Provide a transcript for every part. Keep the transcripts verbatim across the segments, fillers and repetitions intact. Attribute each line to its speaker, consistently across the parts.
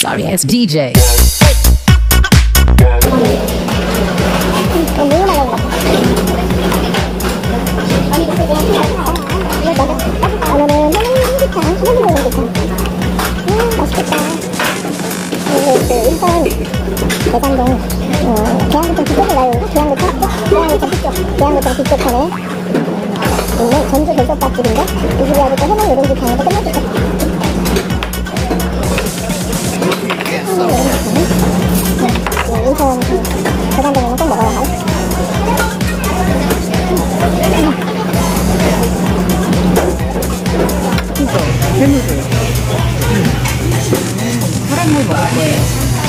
Speaker 1: sorry ass D J.
Speaker 2: 맛있겠다. 그 일산 대장동 계양구청 뒤쪽에 나요. 계양구청? 계양구청 뒤쪽. 계양구청 뒤쪽 편에 있는 전주 돌솥밥집인데 이 집이 아주 또 해물 누룽지 탕으로 끝내주죠. 인천 대장동에는 꼭 먹어야 할.
Speaker 3: 해물을 사랑물 먹을 거예요.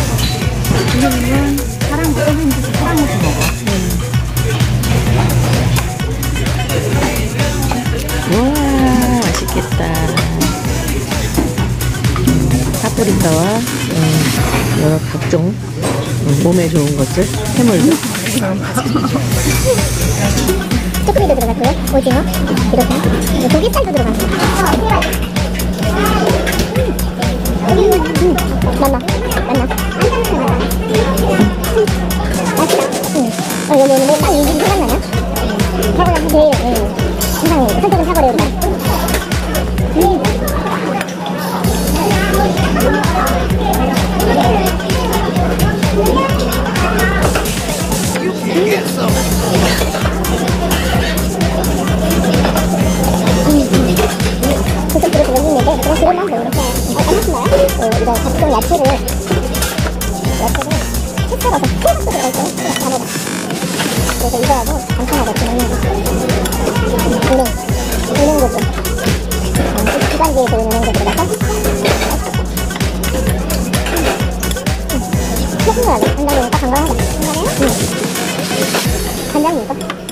Speaker 3: 지금은 사랑물, 서빙도 사랑물 먹어. 와, 맛있겠다. 파프리카와 음, 여러 각종 음, 몸에 좋은 것들, 해물들.
Speaker 2: 쭈꾸미도 들어갔고요. 오징어, 이렇게 고기살도 들어갔어요. 음, 맞나? 맞나? 맛있다. 응. 어, 여기 오늘 뭐딱 이 집이 생각나냐? 사고가 제일, 응. 항상 선택은 사고래요, 우리가. 음. 그쪽 그릇 여기 있는데 그냥 그릇만 뭐 이렇게 어, 끝났나요? 어, 이거 각종 야채를 야채를 채 썰어서 토마토 들어가 있어요. 안에다. 그래서 이거하고 간편하게 이렇게 먹는 거. 은행, 은행고기. 주간지에서 온 은행고 들어가서 소금을 하네. 간장이니까 건강하다. 응. 간장이니까.